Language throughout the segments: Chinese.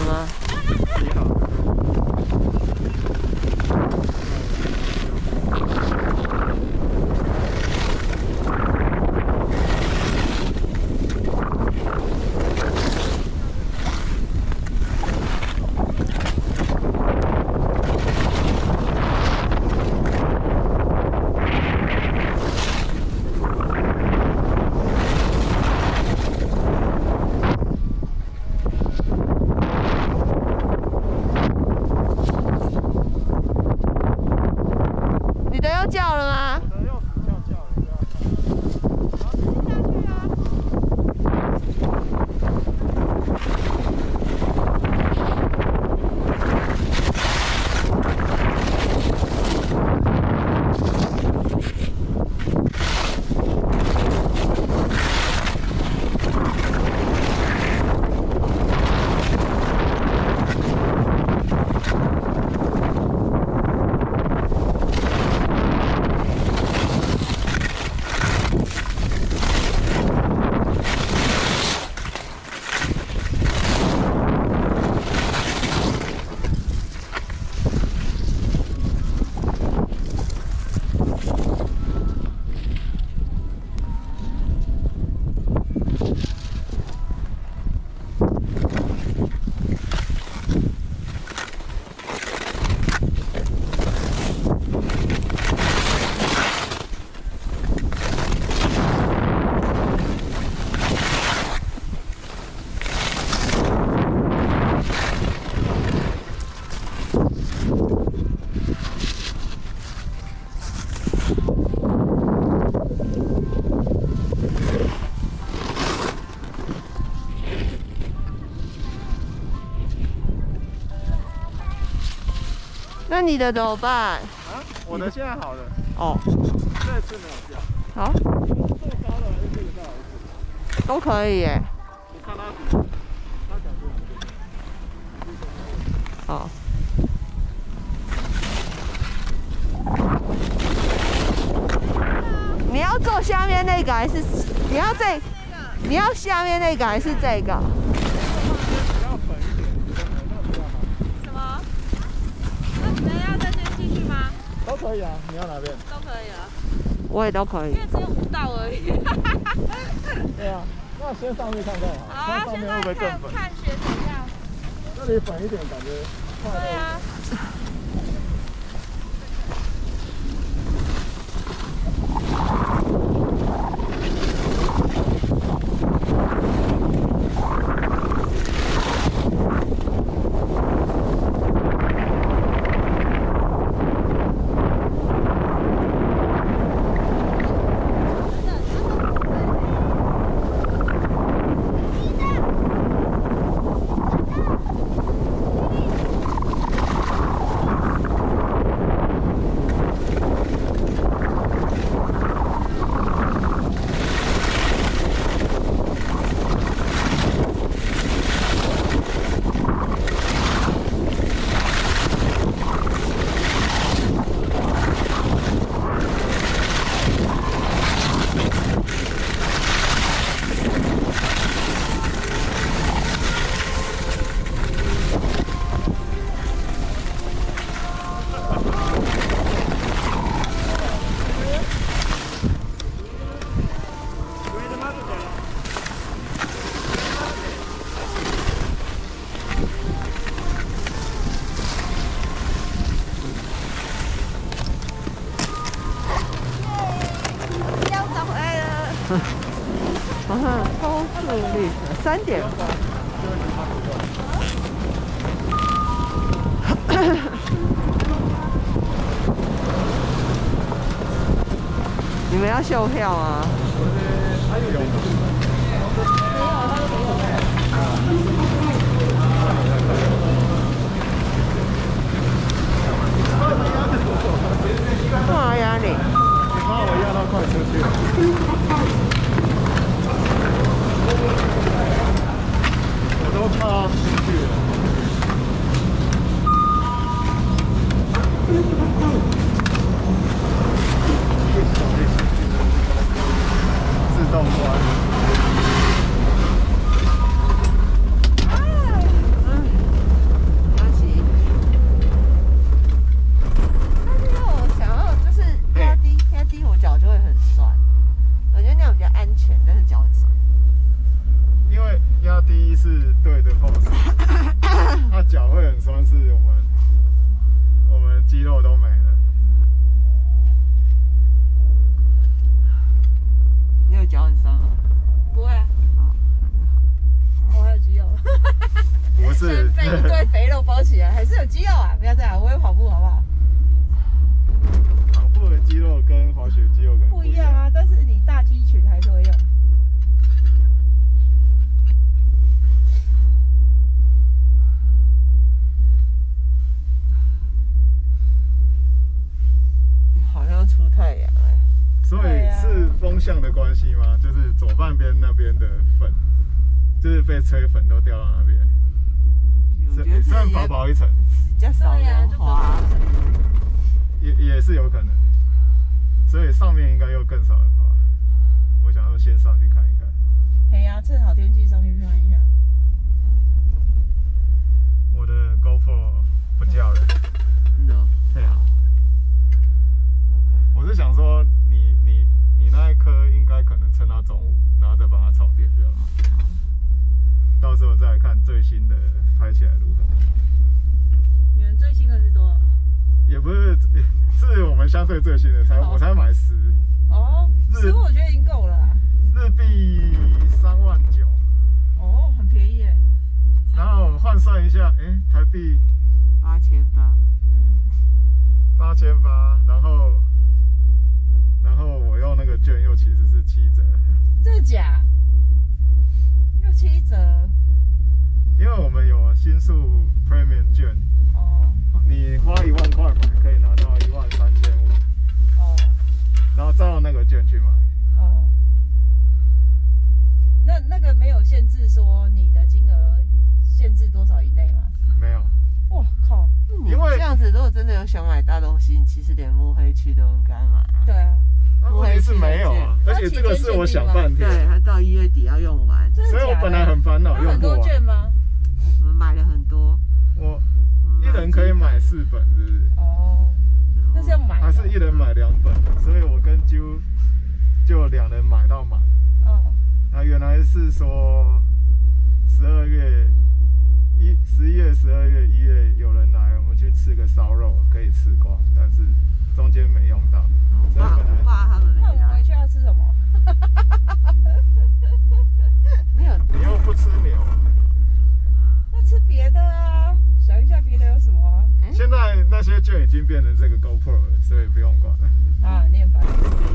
了吗？ 你好。 你的又叫了吗？ 我的钥匙叫了，你不要那你的怎么办？ 啊！我的现在好了， 哦， 这次没有掉。 好， 这么高的还是这个大孩子？ 都可以耶。 你看他比，他讲这哦。你要做下面那个还是你要这？你要下面那个还是这个？ 比较粉一点，那比较好。 什么？那你们要在这边继续吗？ 都可以啊，你要哪边？ 都可以啊， 我也都可以因。为只有5道而已。 对啊，那先上去看看好， 好啊， 看上面会现在不会更粉？ 看雪怎样？ 那里粉一点，感觉快乐。 对啊。 高速率3.8。你们要售票吗？ 还有干嘛呀你？ 你把我压到快出去了。我都怕出去了。 肉都没了。 你有脚很酸吗？ 不会啊，我还有肌肉。 不是， 被一堆肥肉包起来，还是有肌肉啊！不要这样，我会跑步好不好？ 跑步的肌肉跟滑雪肌肉可能不一样啊，但是你大肌群还是会用。 好像出太阳哎。 所以是风向的关系吗？就是左半边那边的粉，就是被吹粉都掉到那边， 我觉得虽然薄薄一层， 比较少人滑， 也是有可能，所以上面应该又更少人滑。我想要先上去看一看。 哎呀，趁好天气上去看一下。 我的 GoPro 不叫了。对啊。我是想说你那一颗应该可能撑到中午，然后再帮它充电就好。到时候再来看最新的拍起来如何。 你们最新的是多少？ 也不是，是我们相对最新的我才买10。 哦，15我觉得已经够了啦。 日币39000。 哦，很便宜耶。 然后换算一下，台币 8800。 8800，然后我用那个券又其实是7折。 真的假？又7折。 因为我们有新宿 Premium 券。 哦。 你花1万块买，可以拿到13500。 哦。 然后照那个券去买。 哦。那个没有限制说你的金额限制多少以内吗？ 没有。 哇靠！ 因为这样子，如果真的有想买大东西，你其实连摸黑区都应该买。 对啊。 问题是没有啊，而且这个是我想半天。 对，它到1月底要用完。 所以我本来很烦恼用不完。 很多券吗？ 我们买了很多。 我一人可以买4本，是不是？ 哦。那是要买。 还是一人买2本？所以我跟啾就2人买到满。 哦。 那原来是说11月、12月、1月有人来，我们去吃个烧肉，可以吃光，但是中间没用到。 我爸他们没来。 那我们回去要吃什么？ 没有。 你又不吃牛。 那吃别的啊，想一下别的有什么啊？ 现在那些券已经变成这个 GoPro 了，所以不用管了。 啊，你很烦。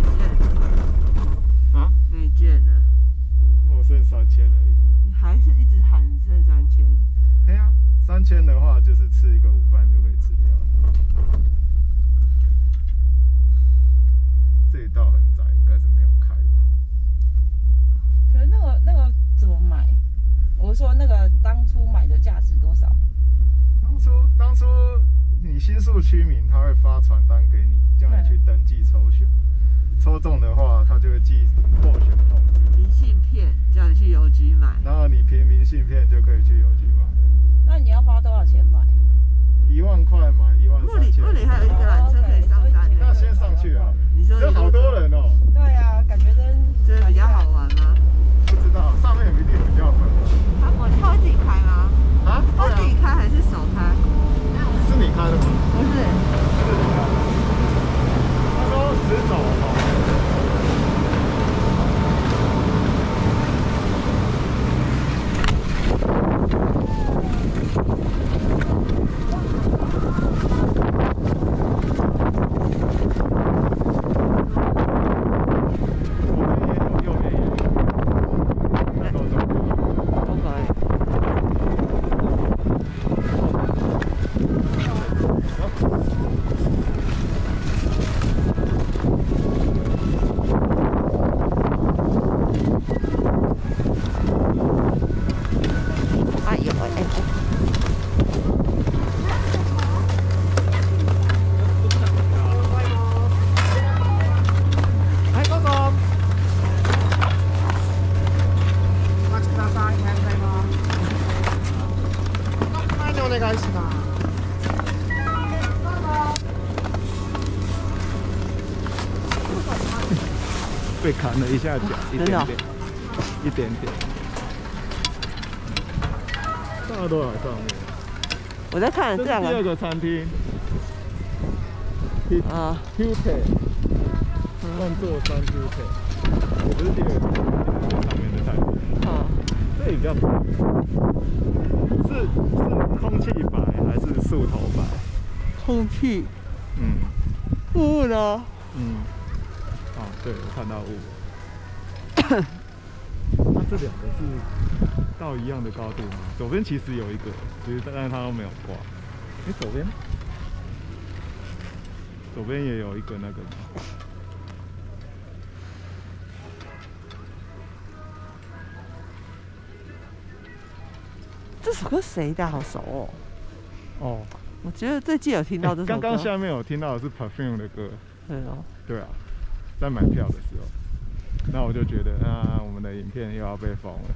啊？ 没券了。 我剩3000而已。 你还是一直喊剩3000。 对啊，3000的话就是吃一个午饭就可以吃掉。这一道很窄，应该是没有开吧？ 可是那个怎么买？我说那个当初买的价值多少？ 当初你新宿区民他会发传单给你，叫你去登记抽选，抽中的话他就会寄获选通知。 明信片叫你去邮局买。 然后你凭明信片就可以去邮局买。 那你要花多少钱买 ？1万块买13000。 那里还有一个缆车可以上山。 那先上去啊！ 你说这好多人哦。 对啊，感觉这比较好玩吗？ 不知道，上面一定比较粉。 他会自己开吗？ 啊？ 他自己开还是手开？ 是你开的吗？ 不是。 是你开的。他说直走哦。被砍了一下脚，一点点，一点点。大家都来上面。 我在看这是第2个餐厅。 啊 Hute， 万座山 Hute， 也不是第二个，上面的太阳。 啊， 这里比较白，是空气白还是树头白？ 空气，雾呢？ 哦，对，我看到雾。那这两个是到一样的高度吗？左边其实有一个，但是它都没有挂。左边也有一个那个。 这首歌谁的？好熟哦。 哦， 我觉得最近有听到这首歌。 刚刚下面有听到的是 Perfume 的歌。 对哦。 对啊，在买票的时候，那我就觉得我们的影片又要被封了。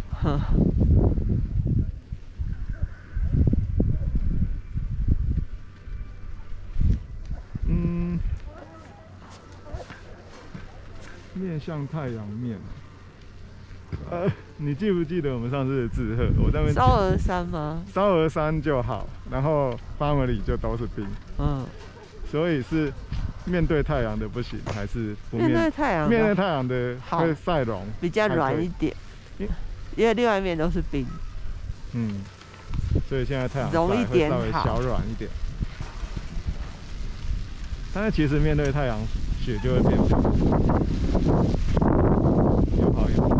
面向太阳面。你记不记得我们上次的志贺？我在那边烧鹅山吗？ 烧鹅山就好，然后 Family 就都是冰。所以是面对太阳的不行，还是不面对太阳？面对太阳的会晒融， 比较软一点，因为另外一面都是冰。 所以现在太阳容易点会稍微小软一点。但是其实面对太阳，雪就会变比较有好有。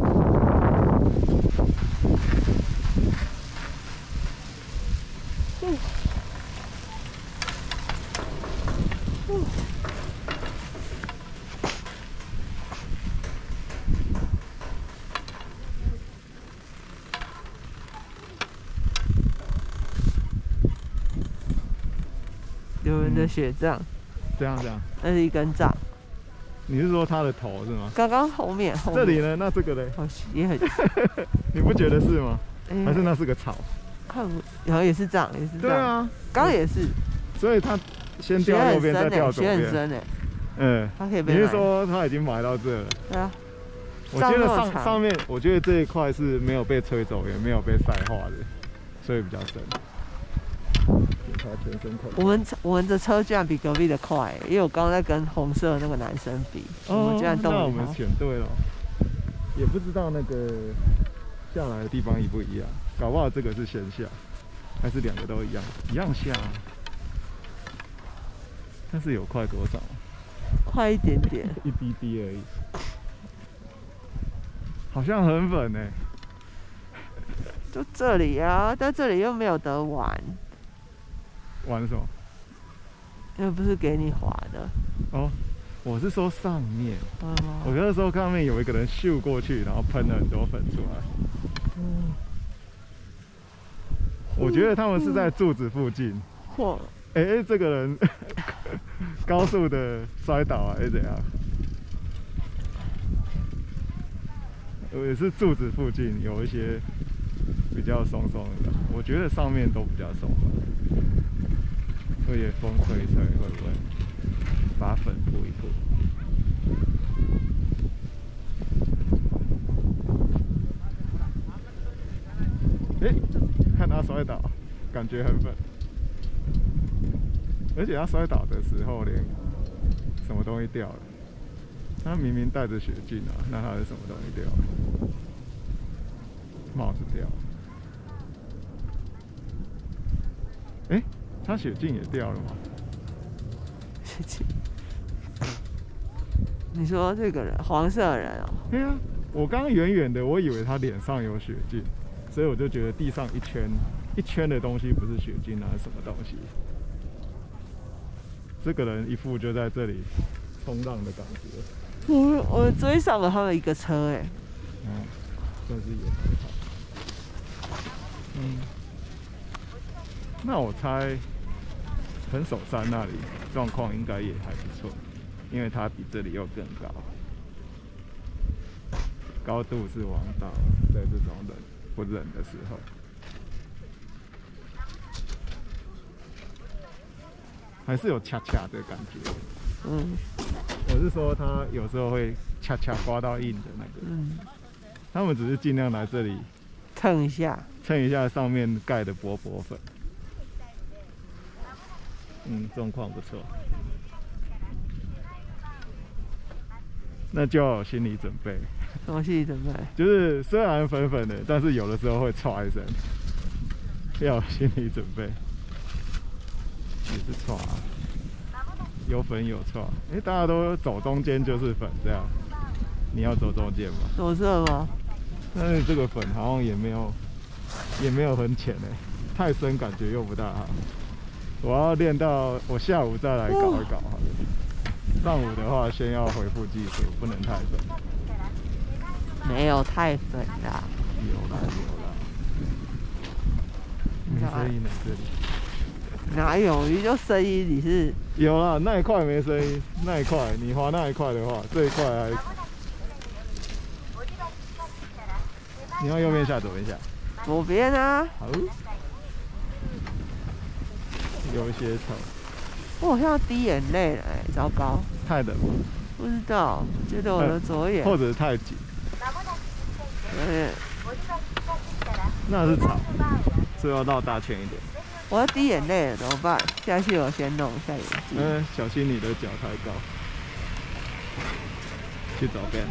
有人的雪杖， 这样， 那是一根杖。 你是说它的头是吗？ 刚刚后面。 这里呢？那这个嘞？ 也很。 你不觉得是吗？还是那是个草？ 看，然后也是杖，也是杖。对啊， 刚也是。 所以它先掉右边，再掉左边。 雪很深哎。 它可以被。你是说它已经埋到这了？对啊。我觉得上面，我觉得这一块是没有被吹走，也没有被晒化的，所以比较深。 我们的车居然比隔壁的快，因为我刚刚在跟红色那个男生比，我们居然动了。 那我们选对了，也不知道那个下来的地方一不一样，搞不好这个是先下，还是两个都一样下，但是有快多少？ 快一点点， 一滴滴而已，好像很粉欸。 就这里啊，但这里又没有得玩。 玩什么？ 又不是给你滑的。 哦，我是说上面。我那时候上面有一个人咻过去，然后喷了很多粉出来。我觉得他们是在柱子附近。这个人高速的摔倒啊，还是怎样？也是柱子附近有一些比较松松的，我觉得上面都比较松吧。而且风吹一吹，会不会把粉扑一扑？看他摔倒，感觉很粉。而且他摔倒的时候，连什么东西掉了？他明明带着雪镜啊，那他是什么东西掉了？帽子掉了。他雪镜也掉了吗？ 雪镜？你说这个人，黄色的人哦？ 对啊，我刚刚远远的，我以为他脸上有雪镜，所以我就觉得地上一圈的东西不是雪镜啊，是什么东西？这个人一副就在这里冲浪的感觉。 我追上了他们一个车哎。 但是也很好。那我猜横手山那里状况应该也还不错，因为它比这里又更高，高度是王道，在这种不冷的时候，还是有恰恰的感觉。我是说它有时候会恰恰刮到硬的那个。他们只是尽量来这里蹭一下上面盖的薄薄粉。状况不错。 那就要有心理准备。 什么心理准备？ 就是虽然粉粉的，但是有的时候会唰一声，要有心理准备。也是唰，有粉有唰。大家都走中间就是粉这样，你要走中间吗？ 裸色吗？ 但是这个粉好像也没有很浅太深感觉又不大好。我要练到我下午再来搞一搞好了。上午的话，先要恢复技术，不能太粉。 没有太粉啦。 有啦。没声音的这里。 哪有？你就声音你是？ 有啦，那一块没声音，那一块你滑那一块的话，这一块还。你要右边下，左边下。 左边啊。 好。有一些丑。 我好像要滴眼泪了糟糕。 太冷吗？ 不知道，觉得我的左眼。 或者是太紧。那是草，所以要绕大圈一点。 我要滴眼泪了，怎么办？下去我先弄一下眼睛。 小心你的脚太高。去左边。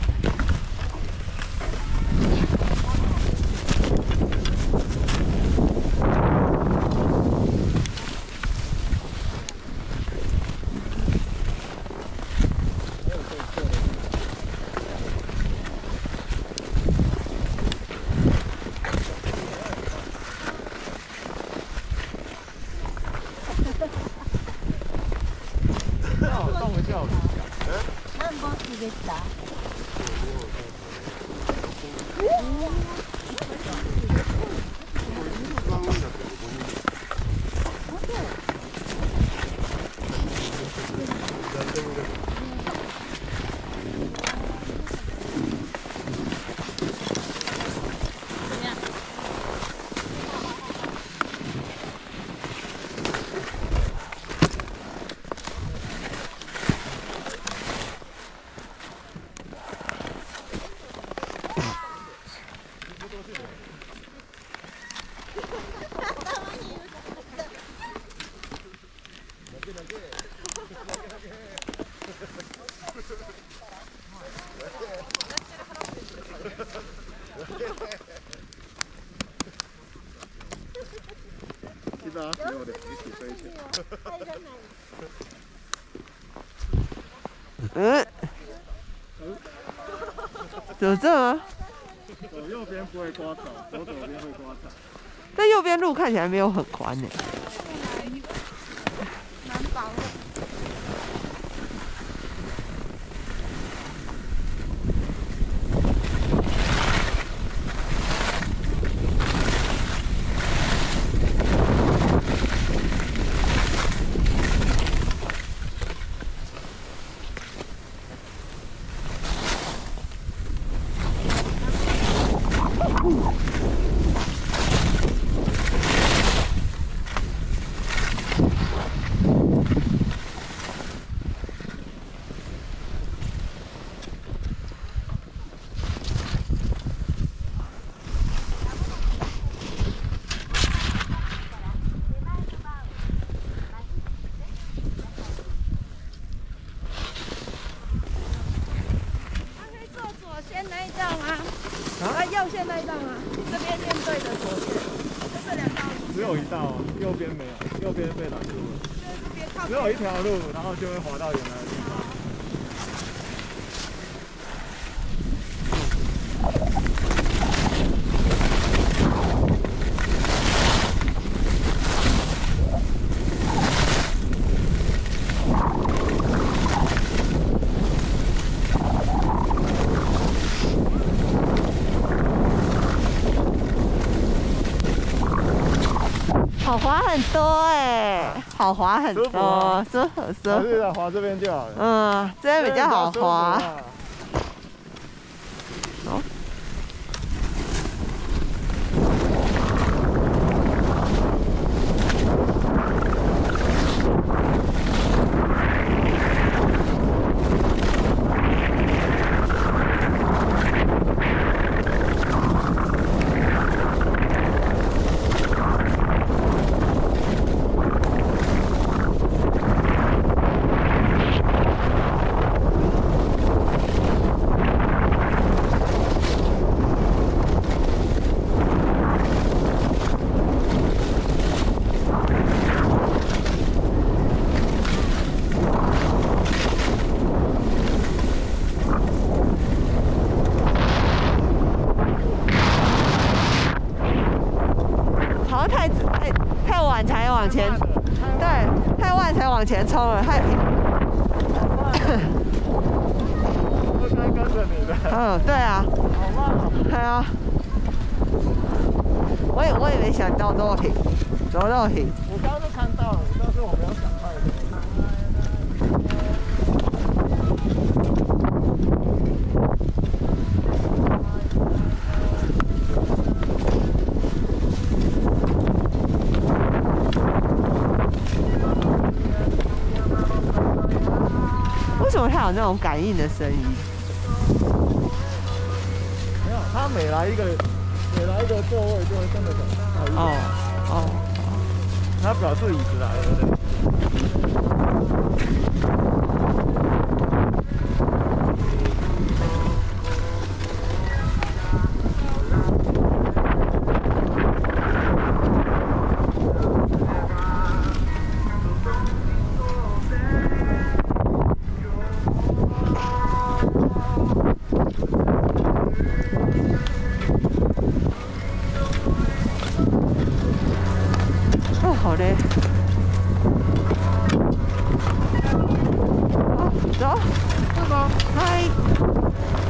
有这吗？ 走右边不会刮草，走左边会刮草。 但右边路看起来没有很宽呢。 蛮薄的。右线那一道吗？这边面对的左线，就这两道路。 只有一道，右边没有，右边被拦住了。只有一条路，然后就会滑到原来的地方。 好滑很多哎，好滑很多，这很舒服。 是的，滑这边就好了。 嗯，这边比较好滑。哦。 太晚才往前，对，太晚才往前冲了，太平。 我该跟着你的。 嗯，对啊。 好慢哦。 对啊。我也没想到这么平，怎么那么平？ 我刚刚就看到了，但是我没有想太多。 为什么它有那种感应的声音？ 没有，它每来一个座位就会真的很哦哦， 它表示椅子来了，对。 哦，好累。好，走。 是吗？ 嗨。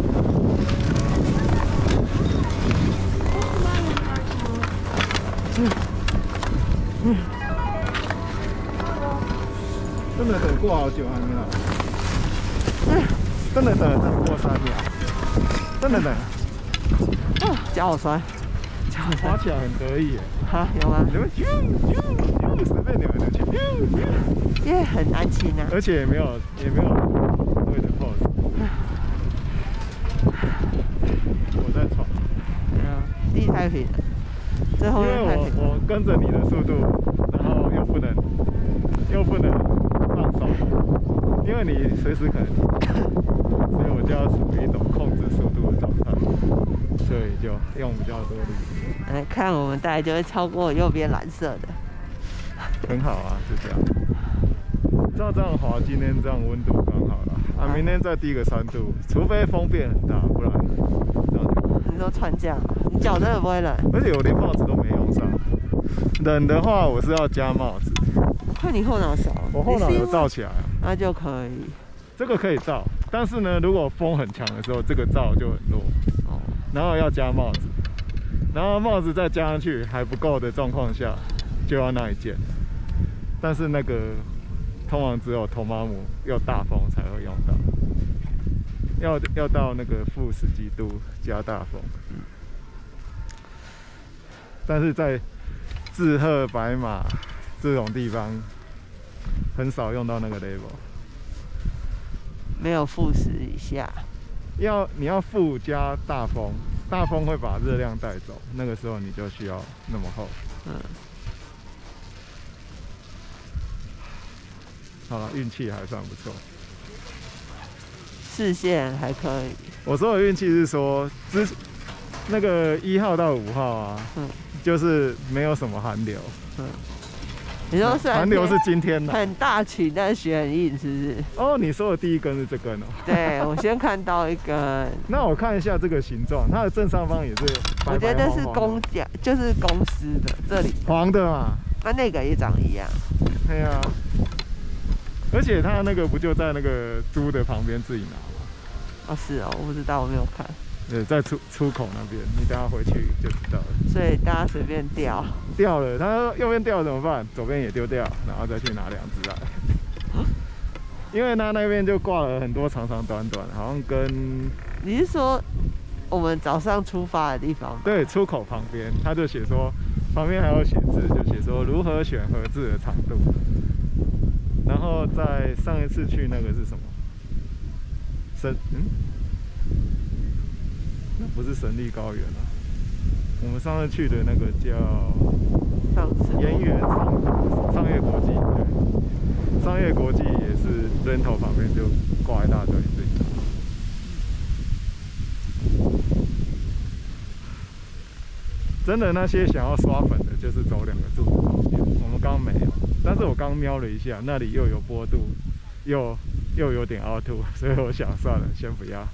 真的等过好久还没来。真的等了超过3秒。真的等。 脚好酸。脚好酸。 滑起来很得意耶。 哈，有吗？ 你们随便你们就去。 因为很安静啊。 而且也没有对的 pose。我在闯。 地太平了，这后因为面太平。 我跟着你的速度，然后又不能放手，因为你随时可能停，所以我就要处于一种控制速度的状态，所以就用比较多力。 来看，我们大概就会超过右边蓝色的。 很好啊，就这样。照这样滑，今天这样温度刚好了啊，明天再低个3度，除非风变很大，不然这样就。 你说穿这样，你脚真的不会冷？ 而且我连帽子都没用上。冷的话，我是要加帽子。 我看你后脑勺， 我后脑有罩起来啊， 那就可以。 这个可以罩，但是呢，如果风很强的时候，这个罩就很弱。 哦。 然后要加帽子，然后帽子再加上去还不够的状况下，就要那一件。但是那个通常只有头马姆又大风才会用到。要到那个-10几度加大风，但是在志贺、白马这种地方很少用到那个 level， 没有-10以下。 你要负加大风，大风会把热量带走，那个时候你就需要那么厚。好了，运气还算不错。 视线还可以。 我说的运气是说，那个1号到5号啊，就是没有什么寒流。 你说是寒流是今天的， 很大群，但是雪很硬，是不是？ 哦，你说的第一根是这根哦。 对，我先看到一根。 那我看一下这个形状，它的正上方也是白白黄黄的。 我觉得是公家，就是公司的这里黄的嘛。 那个也长一样。 对呀。而且它那个不就在那个猪的旁边自己拿吗？ 哦，是哦，我不知道，我没有看。 对，在出口那边，你等下回去就知道了。 所以大家随便掉。掉了，他右边掉了怎么办？左边也丢掉，然后再去拿2只来。因为他那边就挂了很多长长短短，好像跟…… 你是说我们早上出发的地方吗？ 对，出口旁边，他就写说，旁边还有写字，就写说如何选合适的长度。然后在上一次去那个是什么？那不是神力高原啊，我们上次去的那个叫岩原商业国际，对，商业国际也是 rental 旁边就挂一大堆自己拿。真的那些想要刷粉的，就是走2个柱子旁边，我们刚没有。但是我刚瞄了一下，那里又有坡度，又有点凹凸，所以我想算了，先不要。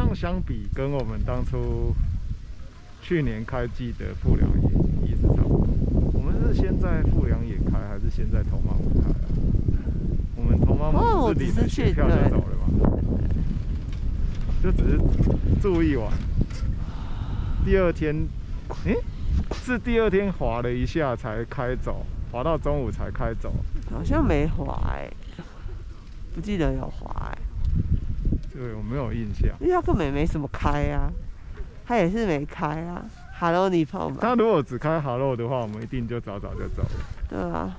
样相比，跟我们当初去年开季的富良野意思差不多。我们是先在富良野开，还是先在头妈湖开啊？我们头妈湖只是领了学票就走了嘛，就只是住一晚。第二天，是第二天滑了一下才开走，滑到中午才开走。 好像没滑不记得有滑对，我没有印象。 因为他根本没什么开啊，他也是没开啊。Hello， 你跑吗？ 他如果只开 Hello 的话，我们一定就早早就走了。 对啊。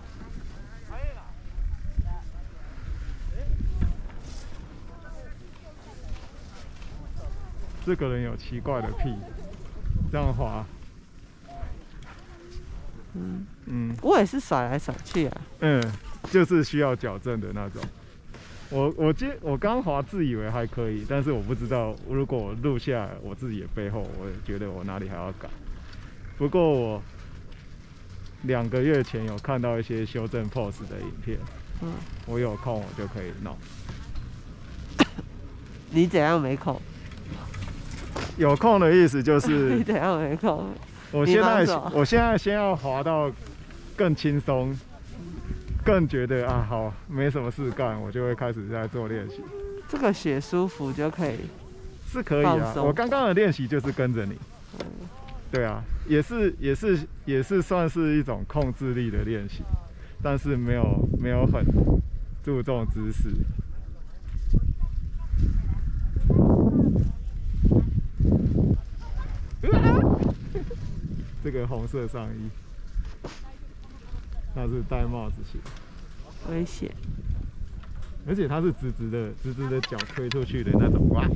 这个人有奇怪的癖，这样滑。 我也是甩来甩去啊。 就是需要矫正的那种。我刚滑自以为还可以，但是我不知道，如果我录下来我自己的背后，我也觉得我哪里还要改。不过我2个月前有看到一些修正 pose 的影片，我有空我就可以弄。 你怎样没空？ 有空的意思就是你怎样没空？ 我现在先要滑到更轻松，更觉得啊好没什么事干，我就会开始在做练习。 这个血舒服就可以， 是可以啊。我刚刚的练习就是跟着你，对啊，也是算是一种控制力的练习，但是没有很注重姿势。这个红色上衣，它是戴帽子鞋， 危险。 而且它是直直的脚推出去的那种哇。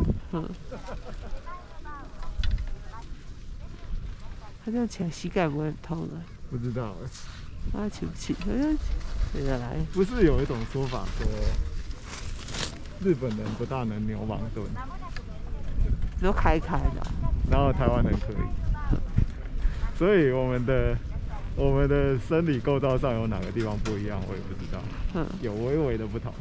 他这样起来膝盖不会很痛啊？ 不知道他起不起？起得来。 不是有一种说法说，日本人不大能牛蒡蹲， 只有开的， 然后台湾人可以。所以我们的生理构造上有哪个地方不一样，我也不知道。有微微的不同。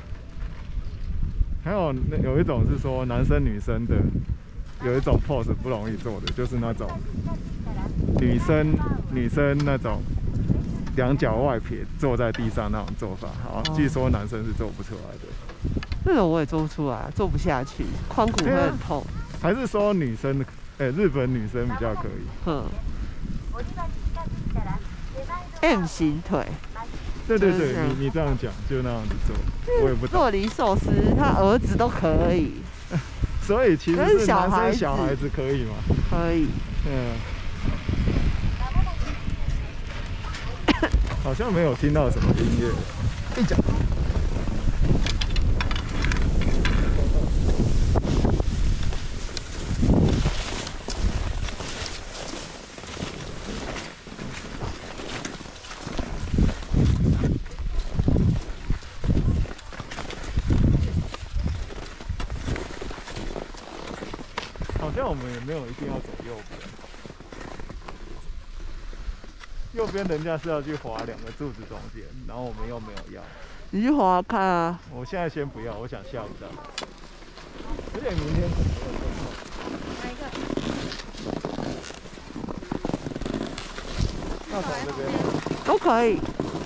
还有一种是说男生女生的有一种 pose 不容易做的，就是那种女生那种2脚外撇坐在地上那种做法，好，据说男生是做不出来的。 那种我也做不出来，做不下去，髋骨会很痛。 还是说女生日本女生比较可以。 M 型腿。 对，你这样讲就那样子做，我也不懂。 做离寿司，他儿子都可以。 所以其实是男生小孩子可以吗？ 可以。 好像没有听到什么音乐。好像我们也没有一定要走右边，右边人家是要去滑2个柱子中间，然后我们又没有要。 你去滑看啊！ 我现在先不要，我想下午再来。而且明天哪一个？那从这边都可以。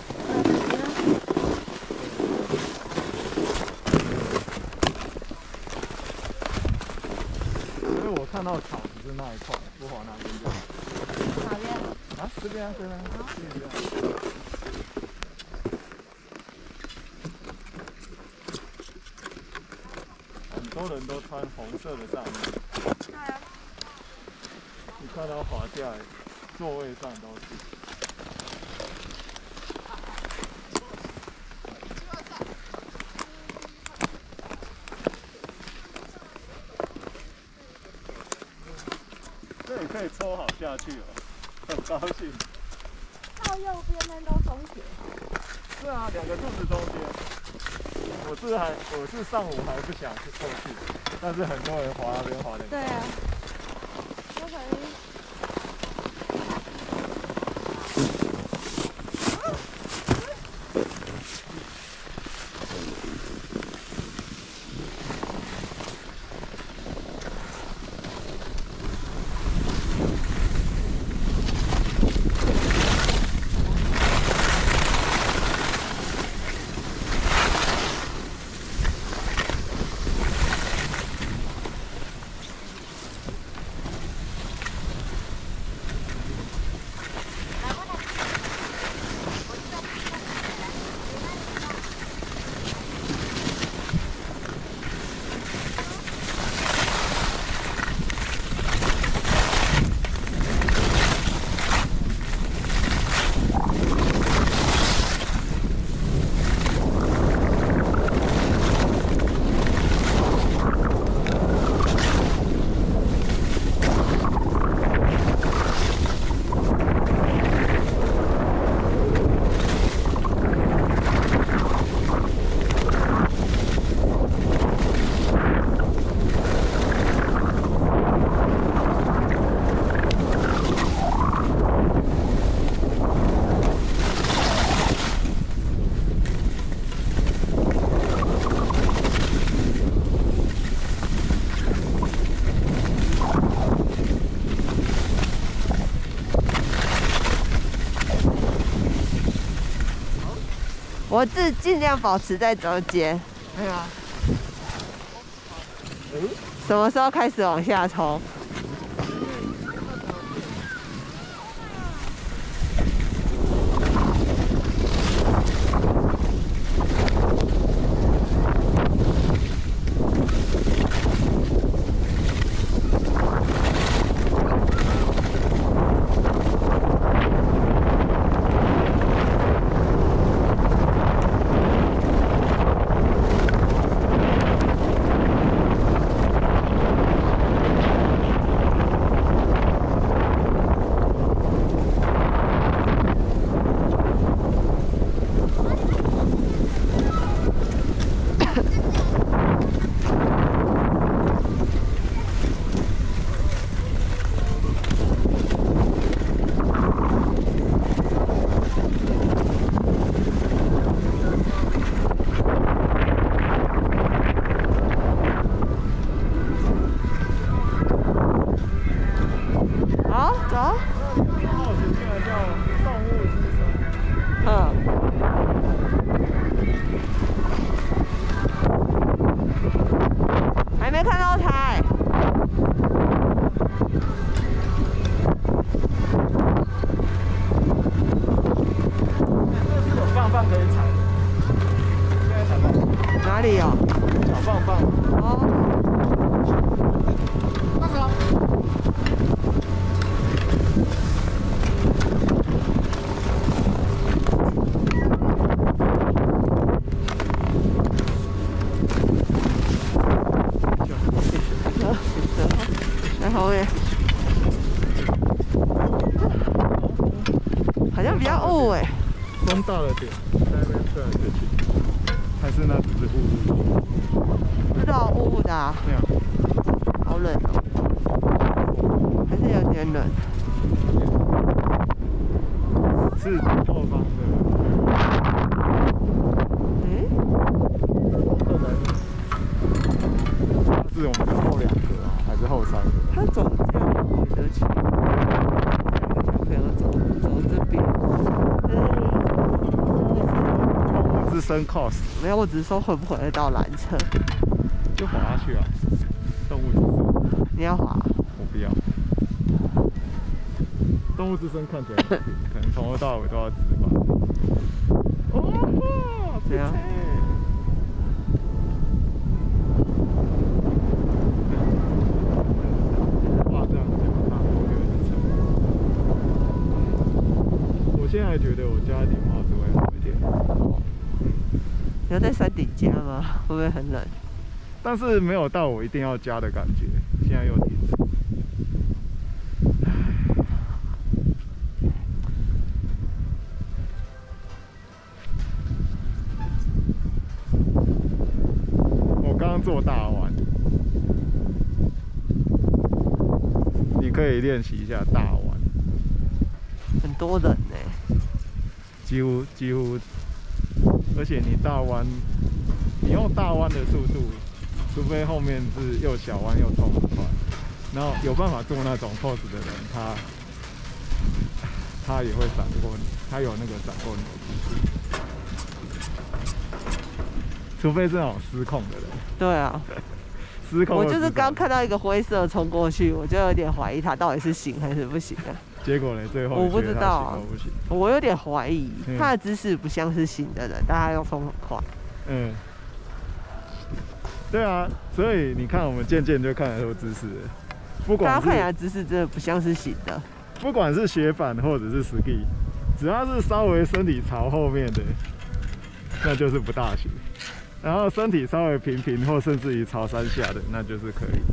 看到草只是那一块，不滑那边就好。哪边？啊，这边啊，这边。很多人都穿红色的上衣。你看到滑下来，座位上都是。这里可以抽好下去了，很高兴。 靠右边那都松懈。 是啊，2个柱子中间。我是上午还不想过去，但是很多人滑那边滑的。 对啊。都可以。 我尽量保持在中间。 哎呀， 什么时候开始往下冲？好，走。 冒险竟然叫动物之声。 还没看到台。 这是有棒棒可以踩，现在踩到哪里有？ 小棒棒。 哦。 那个。 在后面，好像比较雾哎。 风大了点，在那边吹来吹去，还是那只是雾？ 不知道雾雾的啊。 没有， 好冷哦，还是有点冷。 是后方的。是我们的后2个啊，还是后3个？ 他走这样回得去，小朋友走这边。 动物之声 cos 没有，我只是说会不会到缆车？ 就滑下去啊！动物之声， 你要滑？ 我不要。动物之声看起来很平，可能从头到尾都要直吧。哦， 怎样？ 我现在觉得我加一顶帽子会好一点。 你要在山顶加吗？会不会很冷？ 但是没有到我一定要加的感觉。现在又停止。我刚刚做大弯，你可以练习一下大弯。 很多人呢， 几乎，而且你大弯，你用大弯的速度，除非后面是又小弯又冲很快，然后有办法做那种 pose 的人，他也会闪过你，他有那个闪过你的技术，除非是那种失控的人。 对啊， 失控。 我就是刚看到一个灰色冲过去，我就有点怀疑他到底是行还是不行啊。 结果呢？最后我不知道啊， 不行， 我有点怀疑他的姿势不像是行的人，但他又冲很快。 嗯，对啊，所以你看，我们渐渐就看得出姿势了。不管大家看起来姿势真的不像是行的。 不管是斜板或者是 ski， 只要是稍微身体朝后面的，那就是不大行。然后身体稍微平或甚至于朝山下的，那就是可以。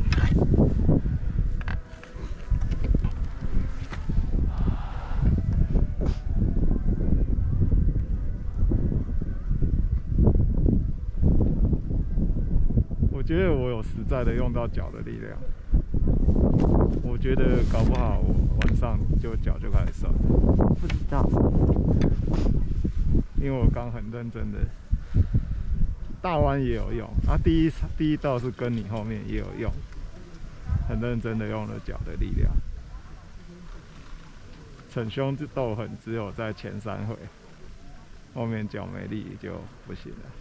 我觉得我有实在的用到脚的力量，我觉得搞不好我晚上就脚就开始酸。 不知道， 因为我刚很认真的，大弯也有用啊，第一道是跟你后面也有用，很认真的用了脚的力量。逞凶斗狠只有在前3回， 后面脚没力就不行了。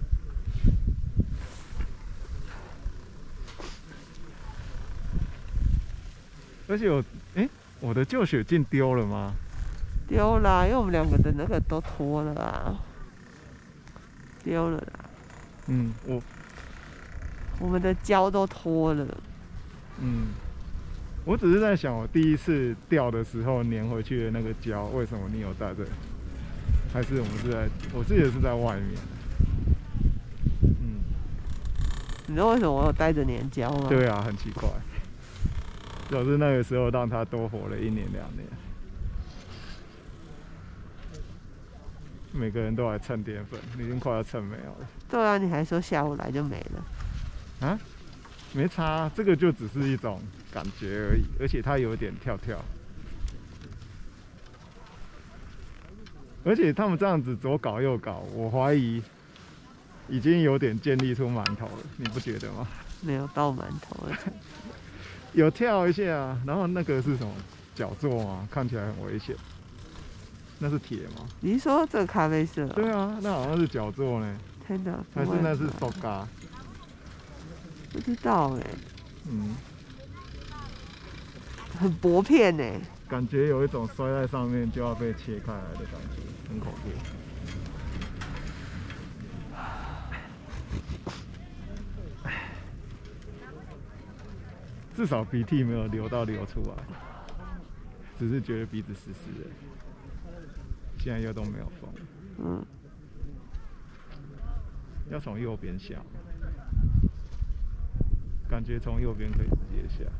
而且我的旧雪镜丢了吗？ 丢啦，因为我们2个的那个都脱了啊，丢了啦。 嗯， 我们的胶都脱了。 嗯，我只是在想，我第一次掉的时候粘回去的那个胶，为什么你有带着？还是我记得是在外面。嗯， 你知道为什么我有带着粘胶吗？ 对啊，很奇怪。表示那个时候让它多活了1年2年。每个人都来蹭淀粉，已经快要蹭没有了。 对啊，你还说下午来就没了。 啊？没差，这个就只是一种感觉而已，而且它有点跳跳。而且他们这样子左搞右搞，我怀疑已经有点建立出馒头了，你不觉得吗？ 没有到馒头了。 有跳一下，然后那个是什么脚座吗？看起来很危险。那是铁吗？ 你是说这个咖啡色？ 对啊，那好像是脚座呢。 真的？ 还是那是手嘎？ 不知道哎。 嗯。 很薄片呢。 感觉有一种摔在上面就要被切开来的感觉，很恐怖。至少鼻涕没有流出来，只是觉得鼻子湿湿的。现在又都没有风。 嗯。 要从右边下，感觉从右边可以直接下。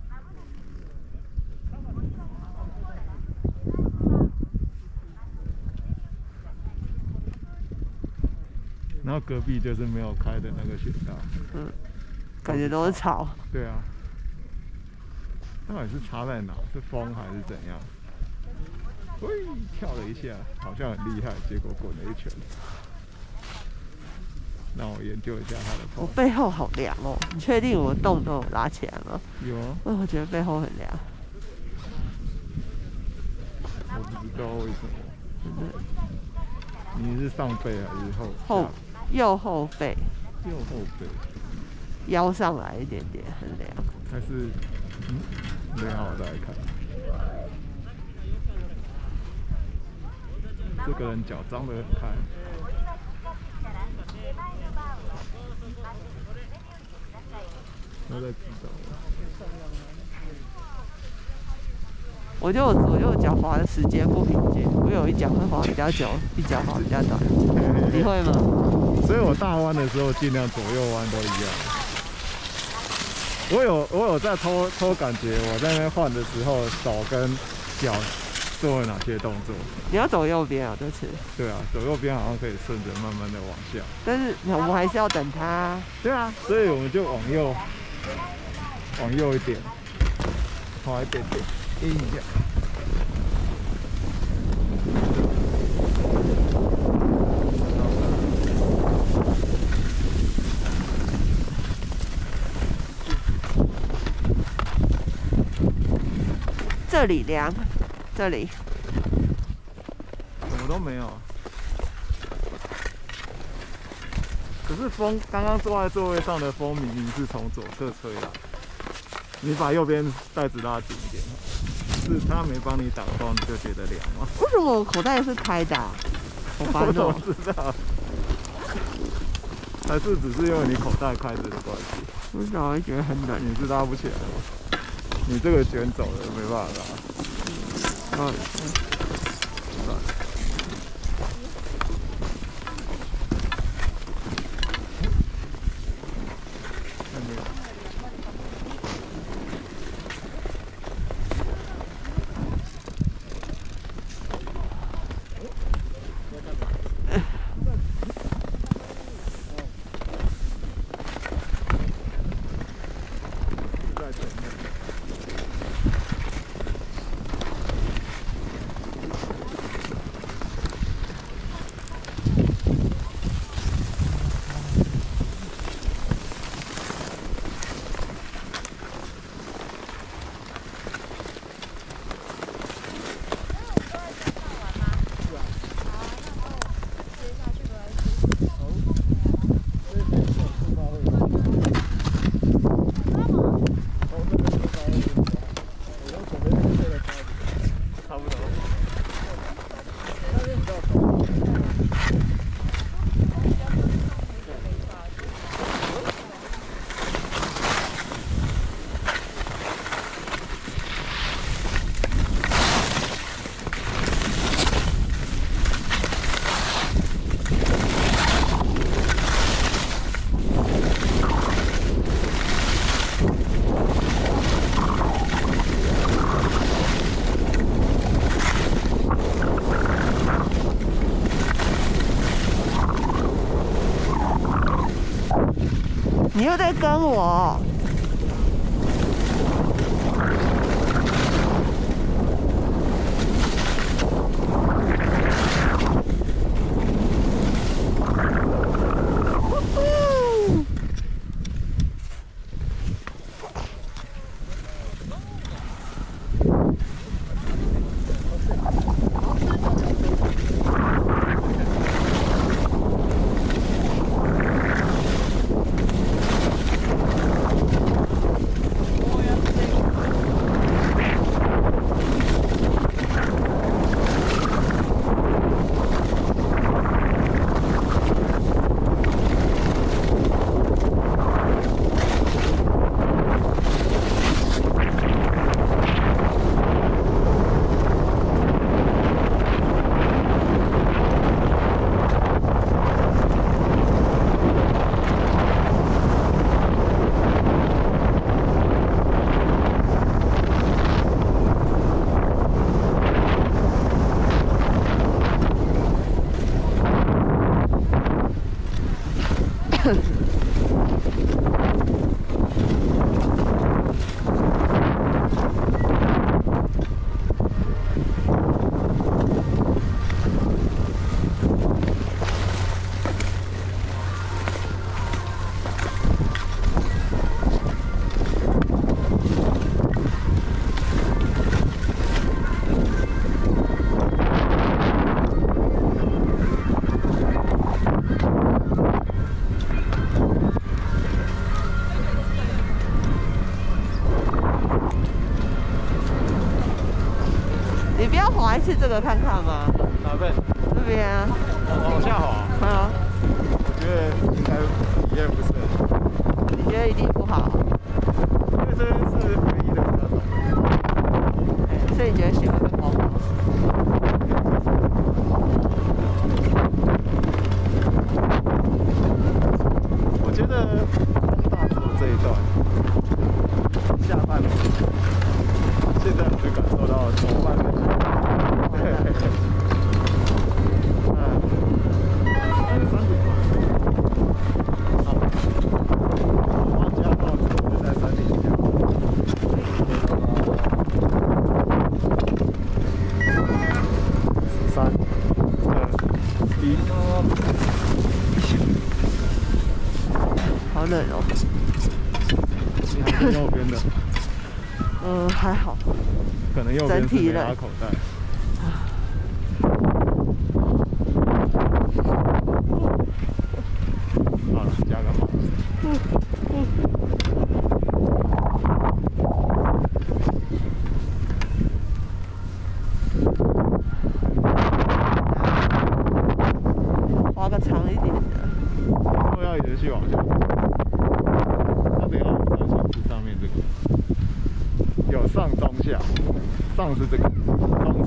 然后隔壁就是没有开的那个雪道。 嗯。感觉都是草。 对啊。到底是差在哪？是风还是怎样？喂，跳了一下，好像很厉害，结果滚了一圈。让我研究一下它的风。 我背后好凉哦，你确定我洞都有拉起来吗？ 有啊。 我觉得背后很凉。 我不知道为什么。你是上背还是后？ 右后背。 右后背。 腰上来一点点，很凉。 还是等一下我再来看。这个人脚张得很开。他在指导我觉得我左右脚滑的时间不平均，我有一脚会滑比较久，一脚滑比较短。你会吗？ 所以我大弯的时候尽量左右弯都一样。我有在偷感觉，我在那边换的时候手跟脚做了哪些动作。 你要走右边啊，这次。对啊，走右边好像可以顺着慢慢的往下。 但是我们还是要等它。 对啊，所以我们就往右一点，滑一点点，一下。 这里凉，这里什么都没有。可是风刚刚坐在座位上的风明明是从左侧吹来，你把右边袋子拉紧一点，是他没帮你挡风，你就觉得凉吗？ 为什么我口袋是开的啊？ 我怎么知道？还是只是因为你口袋开着的关系？ 不知道，我觉得很冷。 你是拉不起来吗？你这个卷走了，没办法拉。 你又在跟我。你不要滑一次这个看看吗？ 哪边？ 这边啊。 往下滑。 啊。 我觉得应该体验不是很好。 你觉得一定不好？ 因为这边是唯一的比较陡。 所以你觉得行会不好吗？ 我觉得风大只有这一段，下半部现在我就感受到左半部。对。 好冷哦。 你还是右边的？ 还好。 可能右边是没拉口袋。好了，加个帽子。 滑个长一点的。 说要延续往下。那等一下我们再去上面这个，有上中下，上是这个，中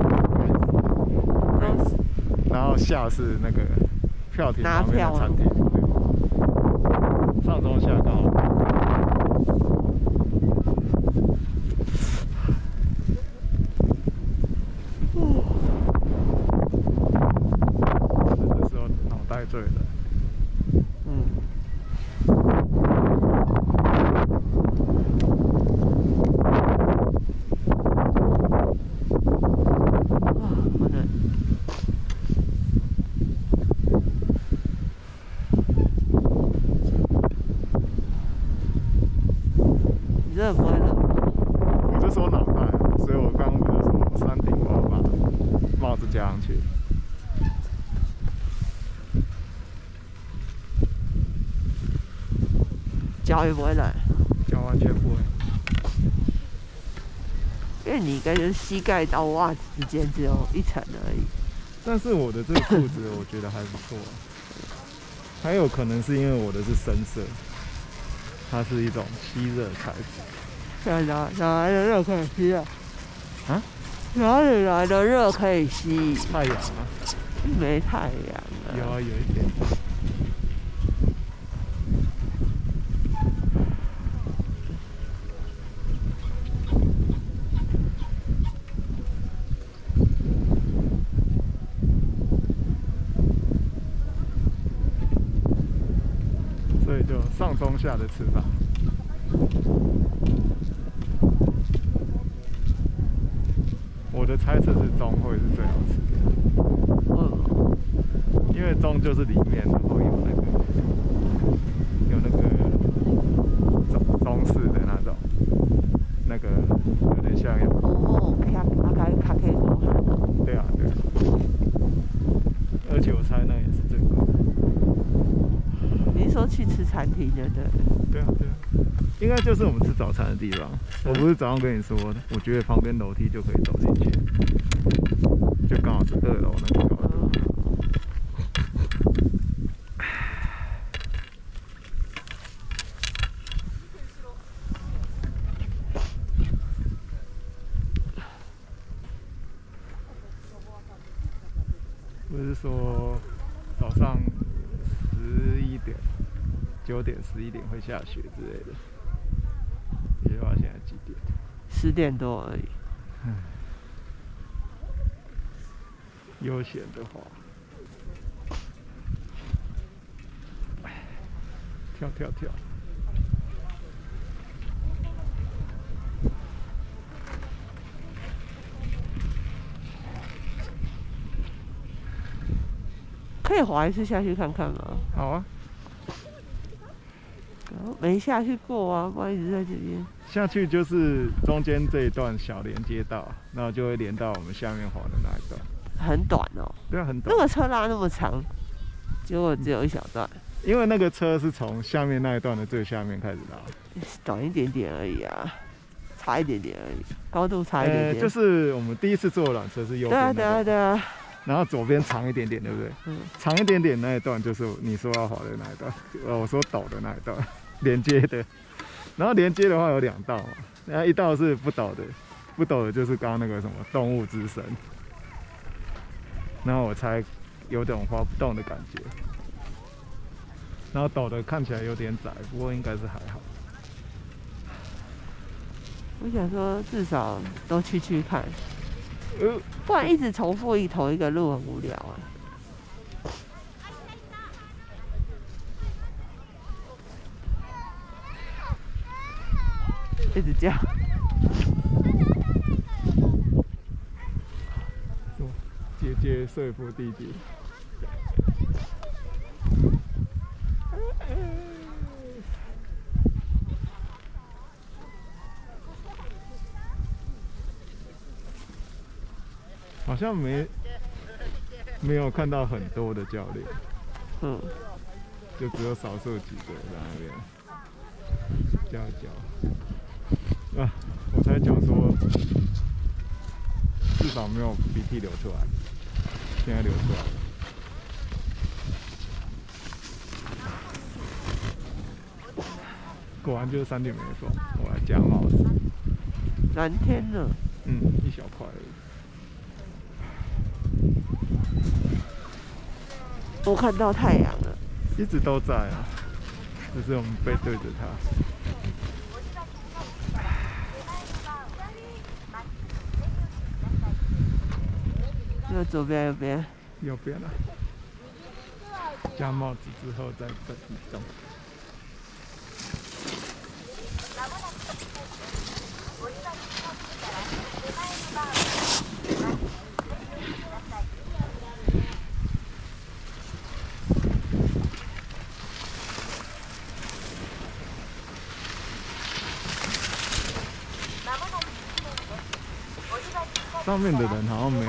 是，然后下是那个票亭旁边的餐厅。上中下刚好。这时候脑袋醉了。 你真的不会冷？ 我就说脑袋，所以我刚刚不是说山顶我要把帽子加上去。 脚也不会冷？ 脚完全不会， 因为你跟膝盖到袜子之间只有一层而已。 但是我的这个裤子我觉得还不错，还有可能是因为我的是深色，它是一种吸热材质。 哪来的热可以吸啊？ 啊？ 哪里来的热可以吸？ 太阳啊？ 没太阳啊。 有啊，有一点。所以就上中中下的吃法。我的猜测是中会是最好吃的，因为中就是里面然后有那个中式的那个有点像卡可以多汗哦。 对啊，而且我猜那也是最贵的。 你是说去吃餐厅的对？ 对啊，应该就是我们吃早餐的地方。我不是早上跟你说的，我觉得旁边楼梯就可以走进去，就刚好是2楼那个高度。不是说早上11点、9点、11点会下雪之类的。你知道现在几点 ？10点多而已。 悠闲的话，跳。 可以滑一次下去看看吗？ 好啊。 没下去过啊，不然一直在这边。 下去就是中间这一段小连接道，然后就会连到我们下面滑的那一段。 很短哦。 对啊，很短。 那个车拉那么长，结果只有一小段。 因为那个车是从下面那一段的最下面开始拉， 短一点点而已啊，差一点点而已，高度差一点点。 就是我们第一次坐缆车是右边、那个。 对啊。 然后左边长一点点，对不对？长一点点那一段就是你说要滑的那一段，我说陡的那一段，连接的。然后连接的话有2道嘛，然后一道是不陡的，不陡的就是刚刚那个什么动物之神。然后我猜有种滑不动的感觉。然后陡的看起来有点窄，不过应该是还好。 我想说至少都去看。不然一直重复同一个路很无聊啊。一直叫。 姐姐说服弟弟。好像没有看到很多的教练，就只有少数几个在那边教一教。啊，我才讲说，至少没有鼻涕流出来，现在流出来了。果然就是3点没风，我来加帽子。 蓝天了。 一小块而已。 我看到太阳了， 一直都在啊，只是我们背对着它。 左边右边？ 右边啊。加帽子之后再移动。上面的人好像没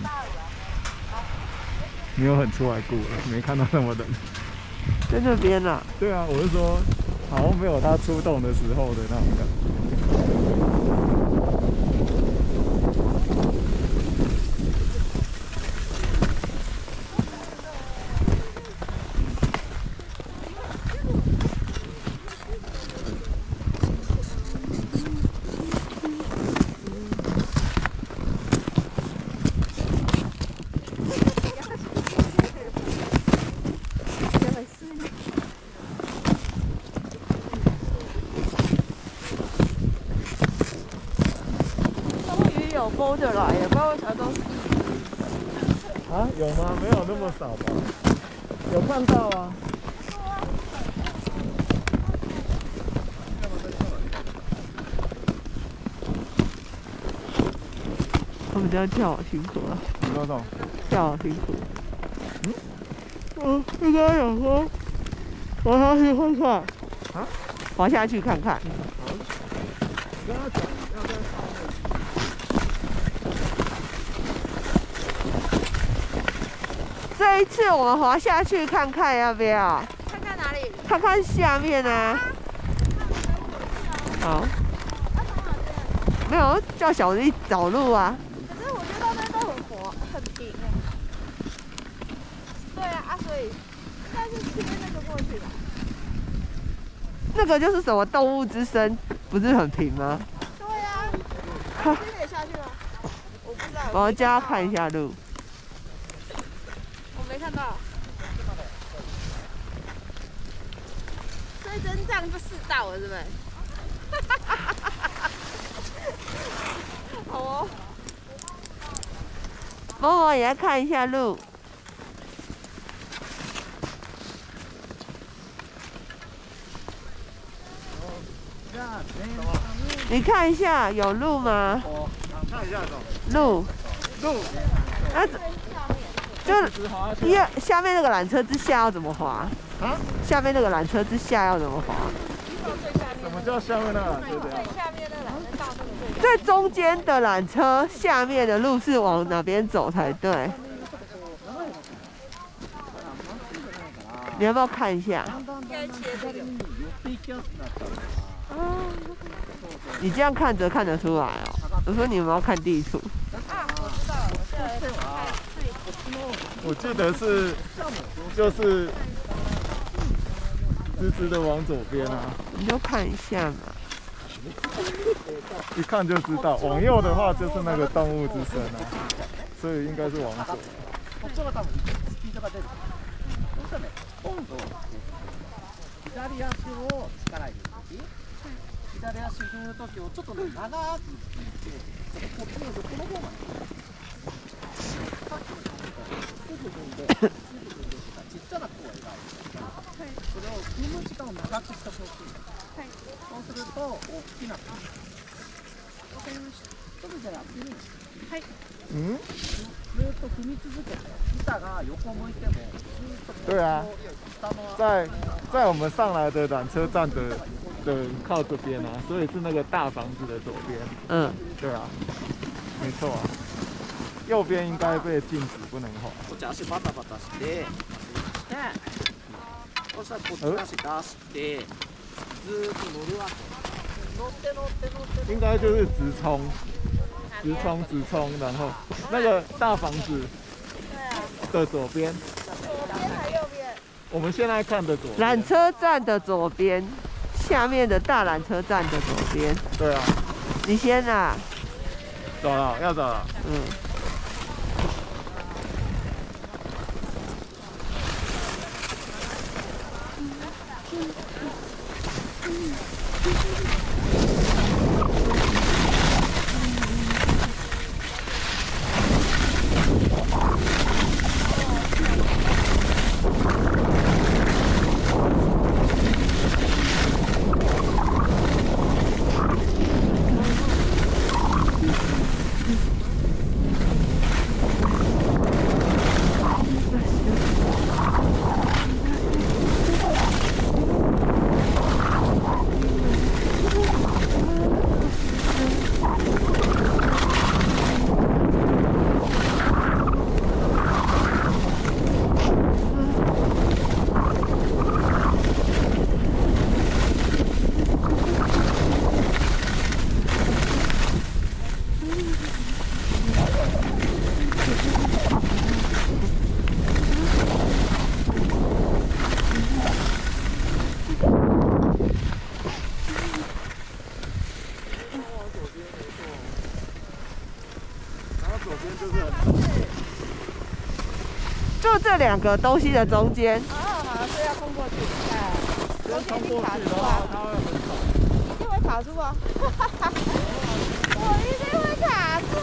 有很出来顾了，没看到那么冷。 在那边啊？ 对啊，我是说，好像没有他出动的时候的那种感觉。 有风的来，也不知道为啥都是。 啊，有吗？没有那么少吧？有看到啊。 我们这样跳好辛苦啊， 你说什么？ 跳好辛苦。就跟他讲说，滑下去看看。 啊？ 滑下去看看。 跟他讲要在上面。 这一次我们滑下去看看要不要？ 看看哪里？ 看看下面啊。好。没有，叫小丽找路啊。 可是我觉得那边都很滑，很平哎。对啊，所以应该是贴那个过去吧。 那个就是什么动物之声，不是很平吗？ 对啊。这边也下去吗？我不知道。 我要叫他看一下路。 我没看到。所以真这样就4道了，是不是？好哦。 某某也来看一下路。你看一下有路吗？ 看一下走。 路，那就下面那个缆车之下要怎么滑？ 啊？ 下面那个缆车之下要怎么滑？ 什么叫下面那个缆车？ 最下面那个缆车到那个最中间的缆车下面的路是往哪边走才对？你要不要看一下？ 应该切这个。 你这样看着看得出来哦。我说你有没有看地图？ 啊，我知道了，我现在看我记得是就是直直的往左边啊， 你就看一下嘛。 一看就知道。往右的话就是那个动物之声啊，所以应该是往左。 こっちが多分スピードが出る。そしたらね、今度左足を力入れるとき、左足踏むときをちょっとね長く踏んで、こっちの横の方まで。さっきのすぐ踏んで、すぐ踏んでとかちっちゃな弧を描いて、それを踏む時間を長くした方がいい。そうすると大きなわかりました。ちょっとじゃあやってみる。はい。 嗯， ずっと踏み続けて、板が横向いてもずっと对啊， 下の在我们上来的缆车站的靠这边啊，所以是那个大房子的左边。 嗯， 对啊，没错啊。右边应该被禁止不能滑。 こっち足バタバタして、そしたらこっち足出して、ずーっと乗るわけ。乗って乗って乗って。 应该就是直冲，直冲直冲，然后那个大房子的左边， 左边还右边？ 我们现在看的左边。 缆车站的左边，下面的大缆车站的左边。 对啊， 你先啊。 走了，要走了。 嗯。就这两个东西的中间。 哦，好，所以要冲过去。哎，中间一定卡住它啊， 会很吵。 一定会卡住啊！我一定会卡住。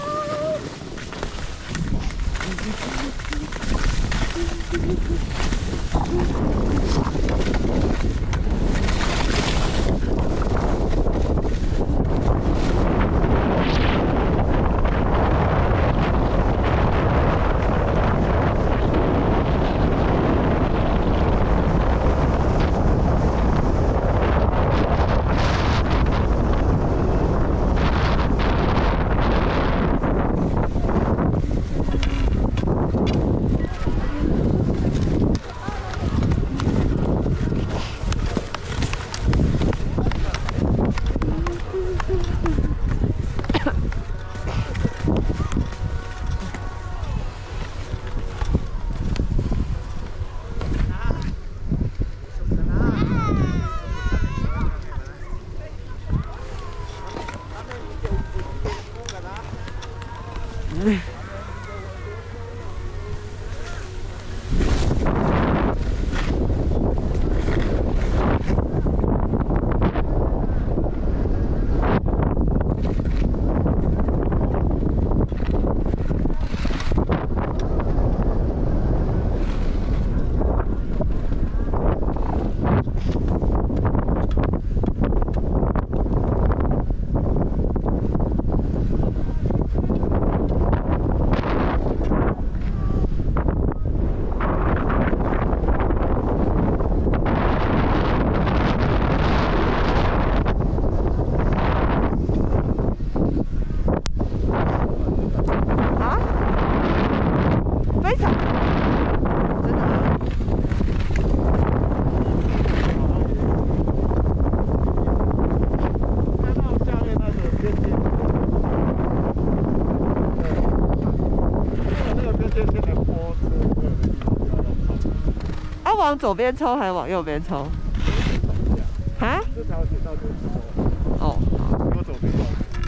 往左边抽还是往右边抽？啊？ 这条铁道就是抽。 哦，好。 我左边抽。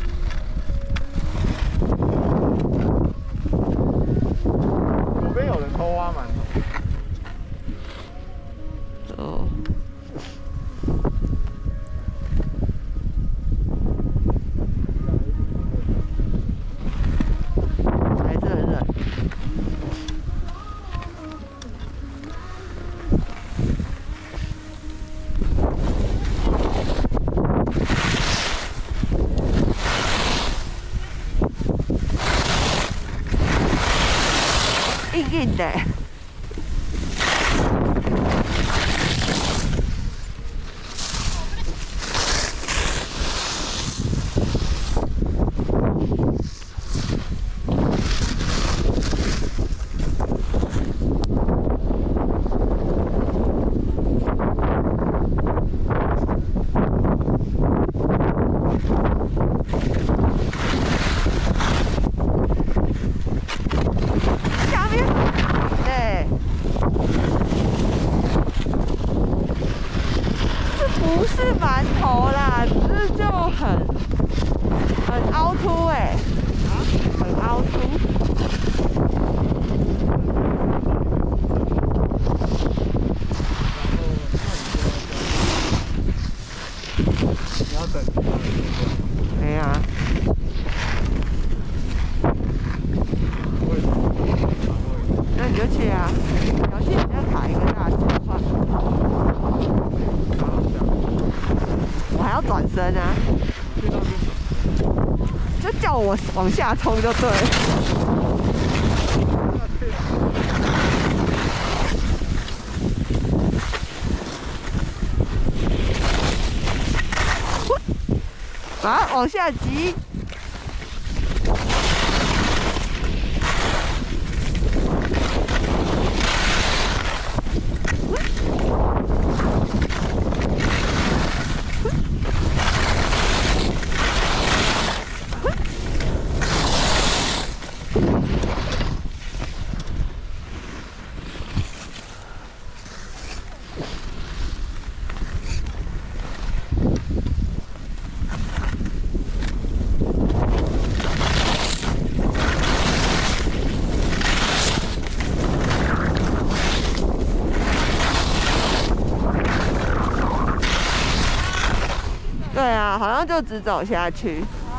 左边有人偷挖馒头。 哦。还是很冷。硬硬的。不是馒头啦，只是就很凹凸哎，很凹凸。 你要等其他人做。 对啊。那你就去啊，小心你要卡一个大石块。我还要转身啊，就叫我往下冲就对了。把它往下挤。对啊，好像就只走下去。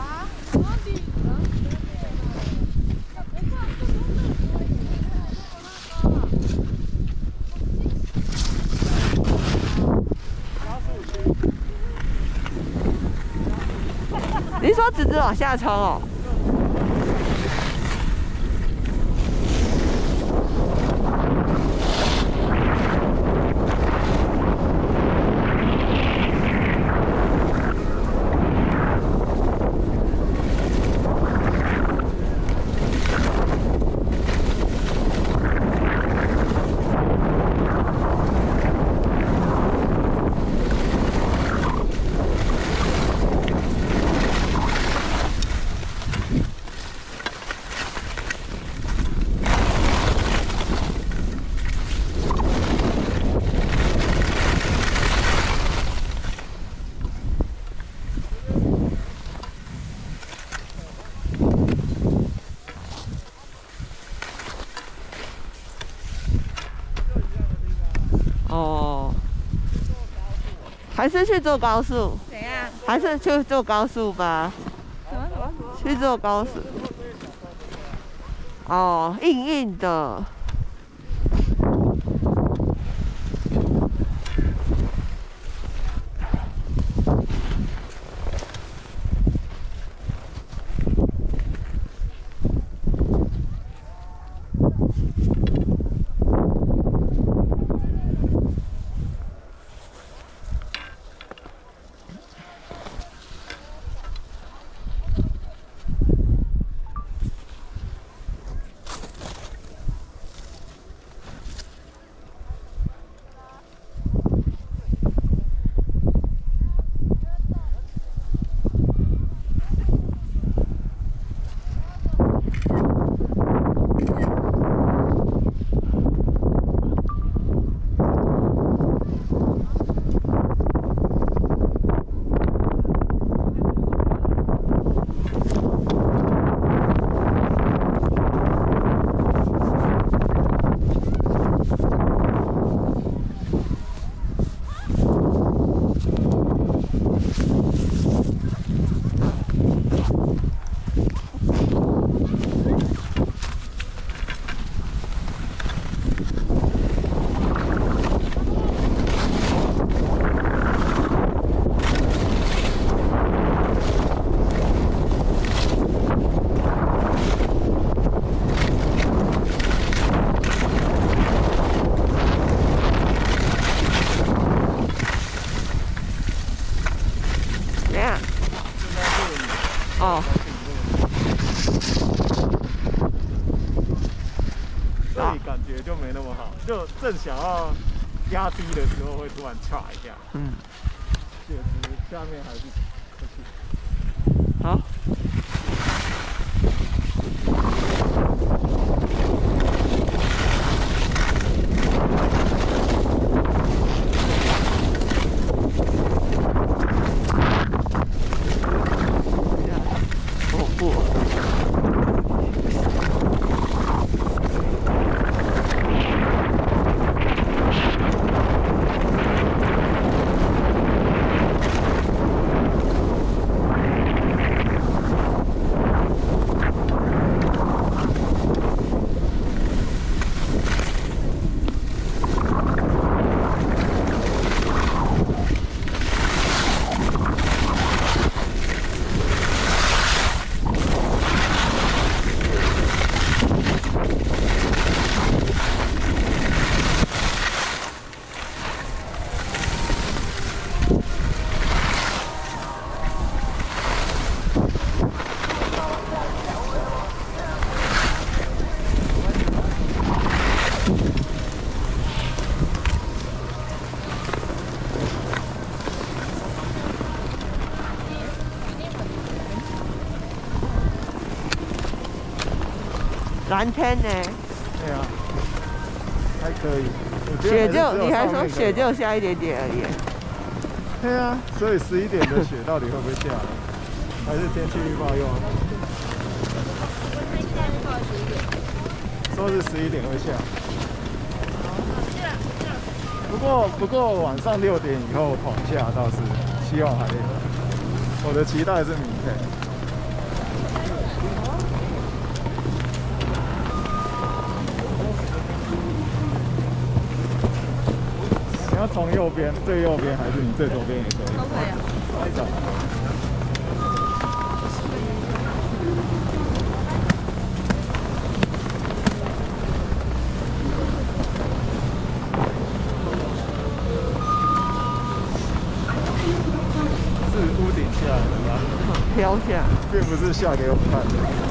你说只往下冲哦？ 还是去坐高速？ 怎样？ 还是去坐高速吧？ 什么？ 去坐高速。哦，硬硬的。哦， 这里感觉就没那么好，就正想要压低的时候会突然嚓一下。 嗯， 血值下面还是可以。 好。蓝天呢？ 对啊，还可以。 雪就你还说雪就下一点点而已。 对啊，所以11点的雪到底会不会下？还是天气预报用？说是11点会下。不过晚上6点以后狂下倒是希望还有。我的期待是明天。你要从右边，最右边还是你最左边也可以。 都可以啊。 来找。是屋顶下来的吧？ 飘下， 并不是下给我看的。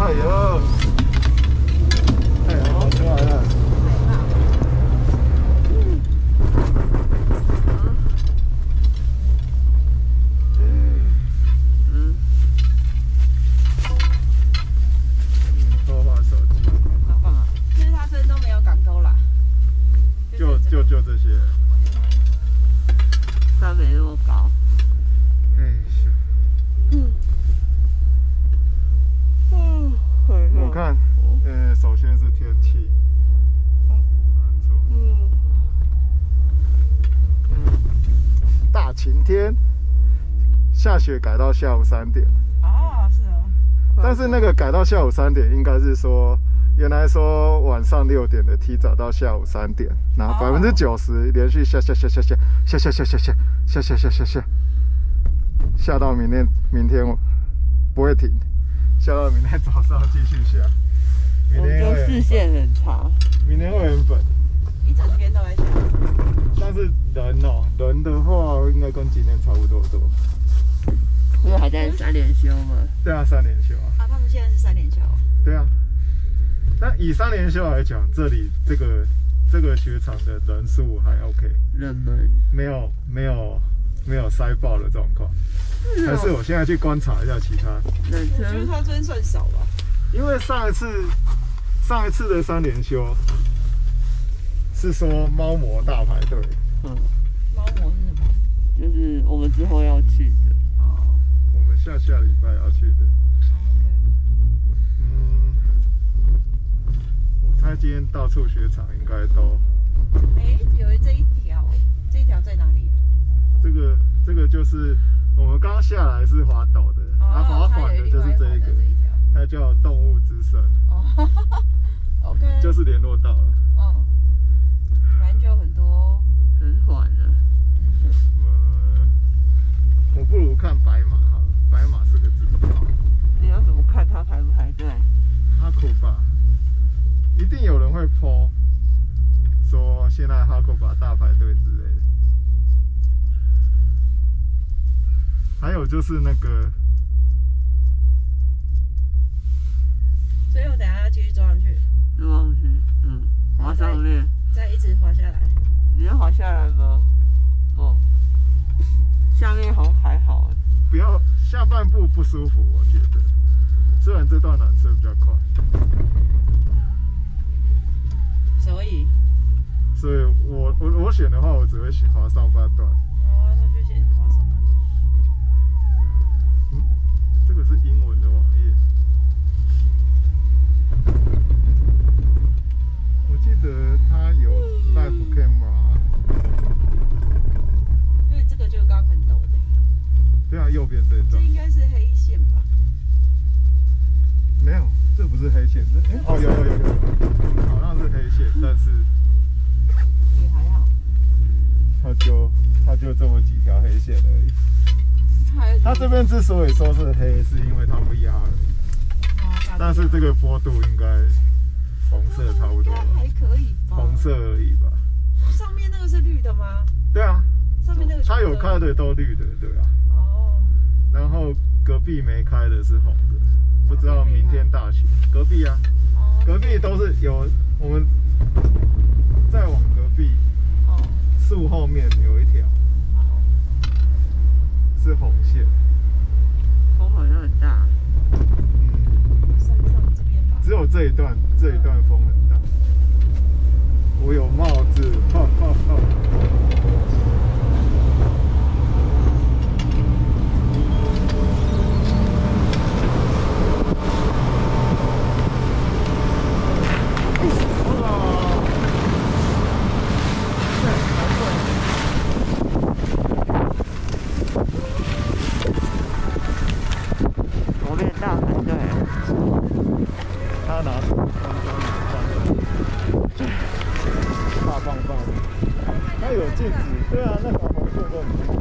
哎呦，哎呀，跑出来了。偷滑手机。 其实他这都没有港沟啦。 就这些。 它没那么高。 哎呀。我看，首先是天气，没错，大晴天，下雪改到下午3点。 哦，是哦。 但是那个改到下午3点，应该是说，原来说晚上6点的提早到下午3点，然后90%连续下到明天不会停。下到明天早上继续下，明天就视线很长， 明天会很粉， 一整天都在下。 但是人的话应该跟今天差不多多， 因为还在3连休嘛。 对啊，3连休啊。 啊，他们现在是3连休。 对啊，但以3连休来讲，这里这个雪场的人数还 OK， 人们没有塞爆的状况。还是我现在去观察一下其他。 我觉得他真算少吧。 因为上一次的3连休是说猫魔大排队。 猫魔是什么？ 就是我们之后要去的。 哦。 我们下礼拜要去的。我猜今天到处雪场应该都。 有这一条在哪里？ 这个就是我们刚下来是滑陡的，然后滑缓的就是这一个，它叫动物之声。 哦，OK， 就是联络到了。 哦，反正就很多， 很缓的。 我不如看白马好了，白马4个字。 你要怎么看它排不排队？ 哈库巴，一定有人会 po 说现在哈库巴大排队之类的。还有就是那个， 所以我等一下要继续走上去。 走上去，滑上面， 再一直滑下来。 你要滑下来吗？哦，下面好像还好。 不要下半部不舒服，我觉得。虽然这段缆车比较快。所以我选的话，我只会滑上半段。 哦，那就选滑上半段。 这个是英文的网页。我记得它有 live camera。 所以这个就刚很陡的。 对啊，右边这一段。 这应该是黑线吧？ 没有，这不是黑线，哦有，好像是黑线，但是也还好。 它就这么几条黑线而已。它这边之所以说是黑，是因为它不压了。但是这个坡度应该红色差不多吧？ 还可以吧？ 红色而已吧。 上面那个是绿的吗？ 对啊。 上面那个。 它有开的都绿的，对啊。 哦。 然后隔壁没开的是红的，不知道明天大雪。隔壁啊，隔壁都是有我们再往隔壁。树后面有一条，是红线。 风好像很大。 山上这边吧。 只有这一段风很大。我有帽子，哈哈哈。他拿什么方大棒棒，他有镜子，对啊，那条红线都很近，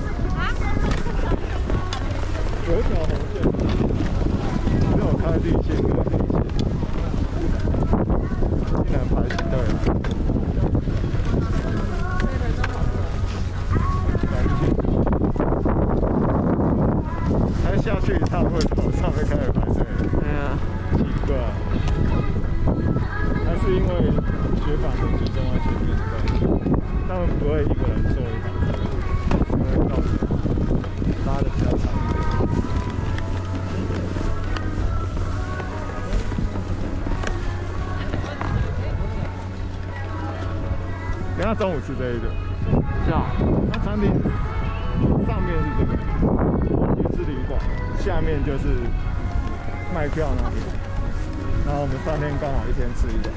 有一条红线，只有开绿线跟黑线，竟然排起队来。下去一趟会从上面开始排队。 对啊。 他中午吃这一个。 是哦。 他餐厅上面是这个，就是旅馆，下面就是卖票那边。然后我们3天刚好1天吃1个。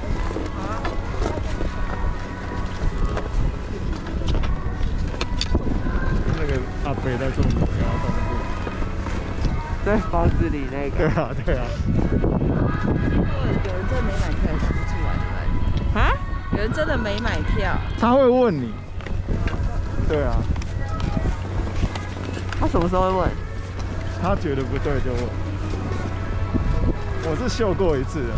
那个阿北在做牛腰动作。 在房子里那个。 对啊，对啊。 有人真的没买票也看不出来，对吧？ 啊？ 有人真的没买票。 他会问你。对啊。 他什么时候会问？ 他觉得不对就问。我是秀过1次的。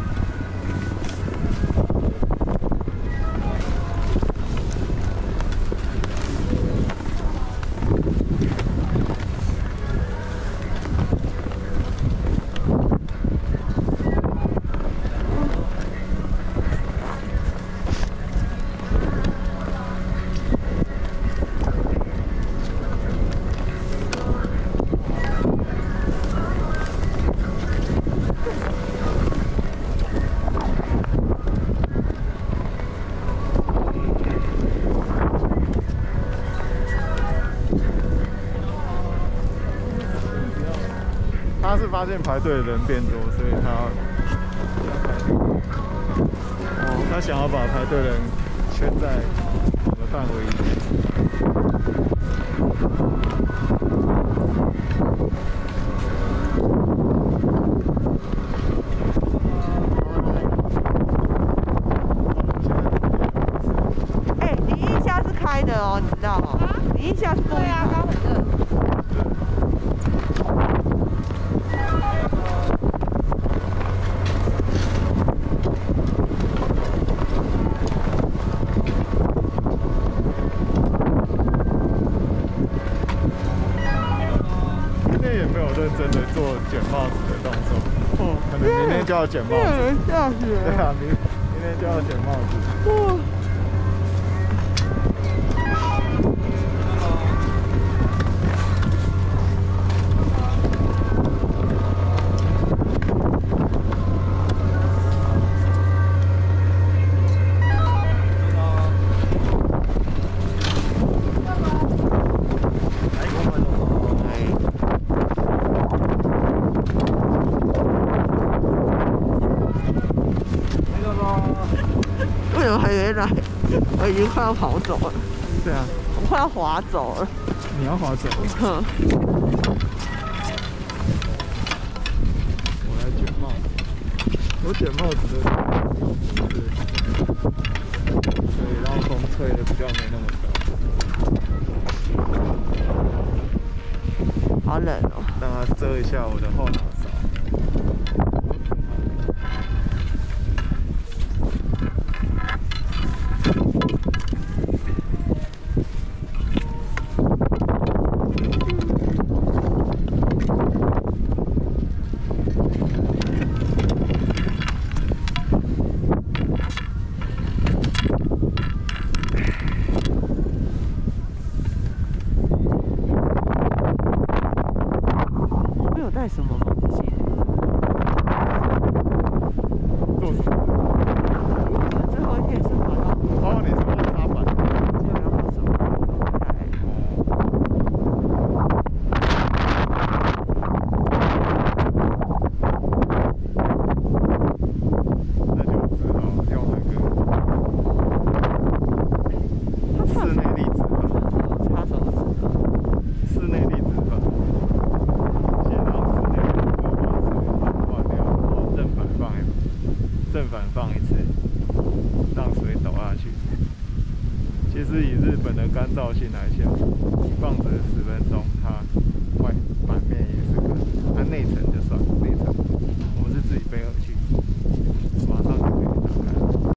他是发现排队的人变多，所以他想要把排队的人圈在我们范围里面。 哎，你腋下是开的哦，你知道吗？你腋下是故意开的。 刚很热。 认真的做捡帽子的动作，可能明天就要捡帽子。 下雪。 对啊，明天就要捡帽子。 为什么还没来？我已经快要跑走了。 对啊， 我快要滑走了。 你要滑走？我来捡帽子。我捡帽子的所以让风吹的比较没那么高。 好冷哦。 让它遮一下我的后脑勺。 带什么东西？ 做什么？ 最后一天是滑到。 哦，你是滑踏板。 就要把什么都带。 那就只好用那个室内粒子吧。 插手指。 室内粒子吧。正反放一次，让水倒下去。其实以日本的干燥性来讲，你放着10分钟，它外反面也是可以，它内层就算内层，我们是自己背回去，马上